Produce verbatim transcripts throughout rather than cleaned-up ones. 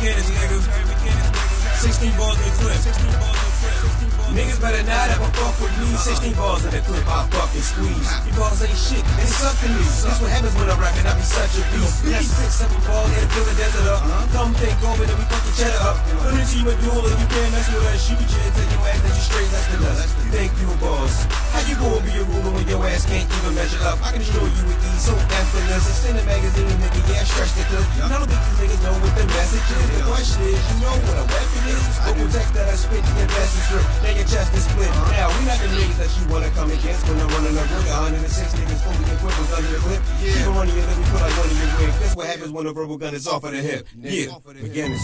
McGinnis, nigga. sixteen balls in the clip. Niggas better not ever fuck with me. sixteen balls in the clip, I fucking squeeze. You balls ain't shit, they suck to me. That's what happens when I'm rapping, I be such a beast. Yeah, six, seven balls, and fill the desert up. Come take over, then we fucking cheddar up. Put a team of duel, and you can't mess with us. Shoot you and take your ass, then you straight less than us. You think you a boss? How you gonna be a ruler when your ass can't even measure up? I can show you with ease, so effortless. Extend the magazine, nigga, yeah, stretch the clip. I don't think these niggas know what the message is. The question is, you know what a weapon is? But protect that I spit the investment strip. Now your chest is split. Now we not the niggas that you wanna come against when I'm running a brick. one hundred six niggas fully equipped with under the clip. Keep on running your lip, we put like one of your wig. That's what happens when a verbal gun is off of the hip. Yeah, McGinnis.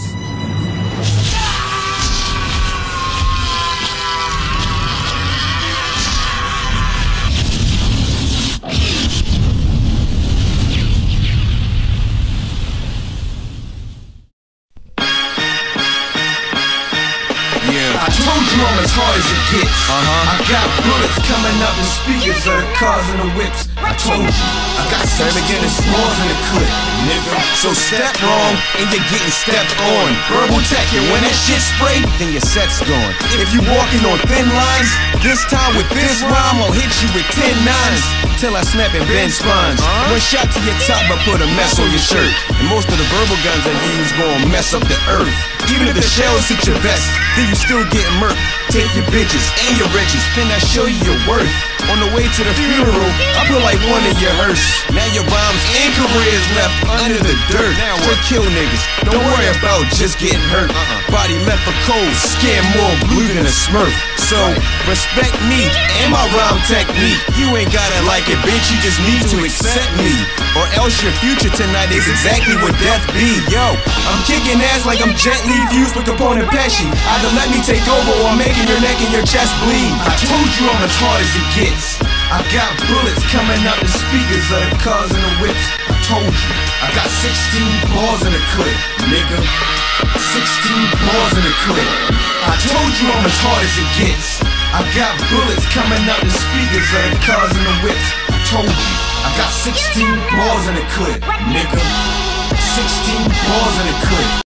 I told you I'm as hard as it gets. Uh-huh. I got bullets coming out the speakers of the cars and the whips. I told you, I got seven McGinnis balls in the clip, nigga. So step wrong and you're getting stepped on. Verbal tech, and when that shit spray, then your set's gone. If you walking on thin lines, this time with this rhyme, I'll hit you with ten nines till I snap and bend spines. One shot to your top, I put a mess on your shirt. And most of the verbal guns I use gon' mess up the earth. Even if the shells hit your vest, then you still getting murked. Take your bitches and your riches, then I show you your worth. On the way to the funeral, I put like one in your hearse. Now your rhymes and careers left under the dirt. Now to kill niggas, don't worry about just getting hurt. Body left for cold, skin more blue than a smurf. So respect me and my rhyme technique. You ain't gotta like it, bitch, you just need to accept me, or else your future tonight is exactly what death be. Yo, I'm kicking ass like I'm gently fused with Capone and Pesci. Either let me take over or I'm making your neck and your chest bleed. I told you I'm as hard as it gets. I got bullets coming out the speakers of the cars and the whips. I told you, I got sixteen balls in the clip, nigga. sixteen balls in the clip. I told you I'm as hard as it gets. I got bullets coming out the speakers of the cars and the whips. I told you, I got sixteen balls in the clip, nigga. sixteen balls in the clip.